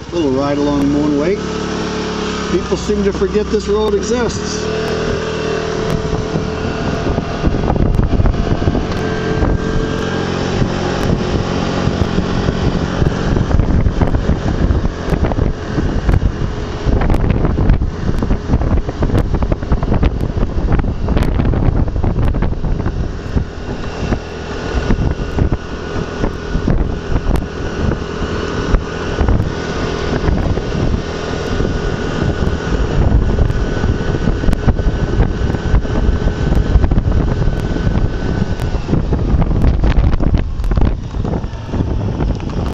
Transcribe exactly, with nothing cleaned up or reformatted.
Little ride along Moon Way. People seem to forget this road exists.